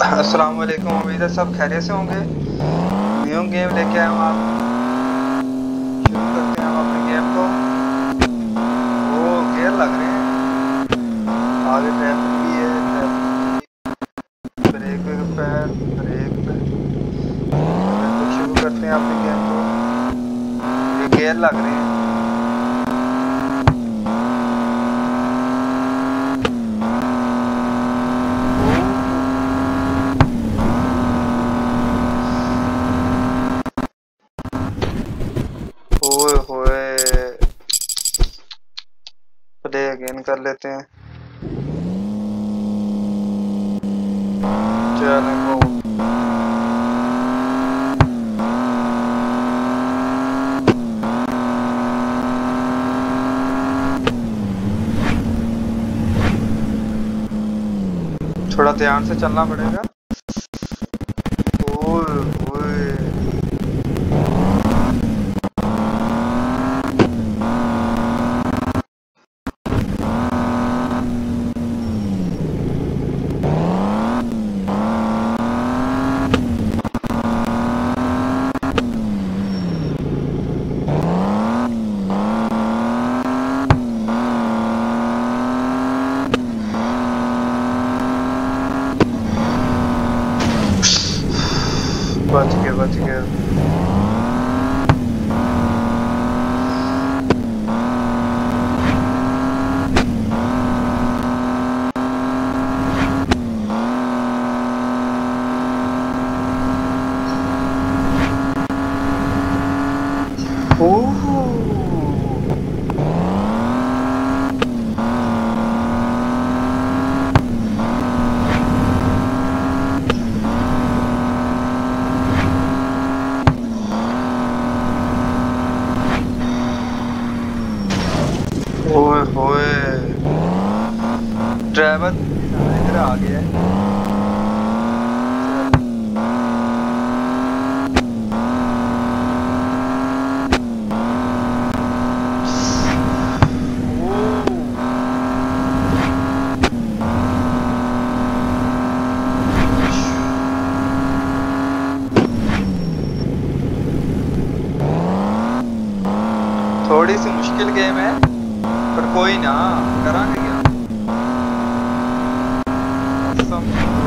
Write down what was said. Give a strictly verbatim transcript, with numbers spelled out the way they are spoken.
अस्सलाम वालेकुम, उम्मीद है सब खैरियत से होंगे। न्यू गेम लेके आया हूँ आप शुरू करते हैं हम अपने गेम को। ओ गियर लग रहे हैं, आगे ट्रैफिक भी है, ट्रैफिक ब्रेक पे है, ब्रेक पे। तो शुरू करते हैं अपने गेम को। ये गियर लग रहे हैं। ओए होए, प्ले अगेन कर लेते हैं। चलें वो थोड़ा ध्यान से चलना पड़ेगा। ओए होए, बच गए बच गए। ओह ओए होए, ड्राइवर इधर आ गया है। थोड़ी सी मुश्किल गेम है पर कोई ना, करांगे क्या।